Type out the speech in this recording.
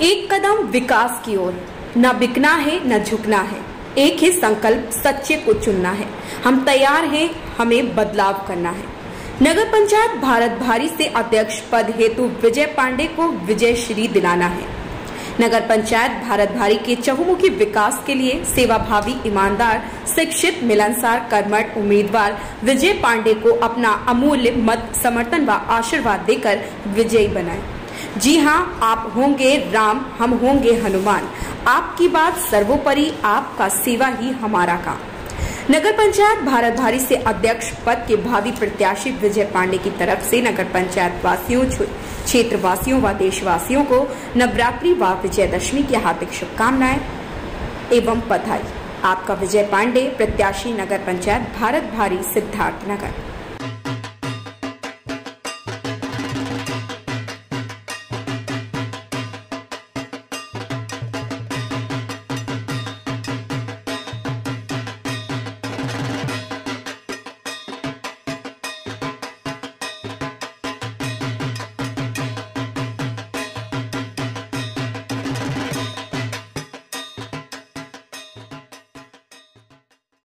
एक कदम विकास की ओर, न बिकना है न झुकना है, एक ही संकल्प सच्चे को चुनना है। हम तैयार हैं, हमें बदलाव करना है। नगर पंचायत भारत भारी से अध्यक्ष पद हेतु विजय पांडे को विजय श्री दिलाना है। नगर पंचायत भारत भारी के चहुमुखी विकास के लिए सेवाभावी, ईमानदार, शिक्षित, मिलनसार, कर्मठ उम्मीदवार विजय पांडे को अपना अमूल्य मत, समर्थन व आशीर्वाद देकर विजयी बनाएं। जी हाँ, आप होंगे राम, हम होंगे हनुमान। आपकी बात सर्वोपरि, आपका सेवा ही हमारा काम। नगर पंचायत भारत भारी से अध्यक्ष पद के भावी प्रत्याशी विजय पांडे की तरफ से नगर पंचायत वासियों, क्षेत्र वासियों व देशवासियों को नवरात्रि व विजयदशमी की हार्दिक शुभकामनाएं एवं बधाई। आपका विजय पांडे, प्रत्याशी, नगर पंचायत भारत भारी, सिद्धार्थनगर।